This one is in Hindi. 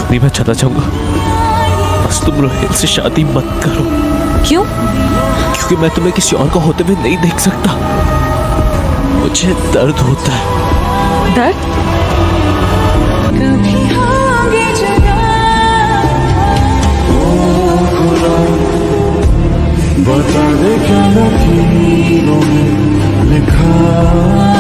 अभी मैं चला जाऊंगा, बस तुम रोहित से शादी मत करो। क्यों? क्योंकि मैं तुम्हें किसी और को होते हुए नहीं देख सकता। मुझे दर्द होता है। दर्द? बता दे क्या लकीरों में लिखा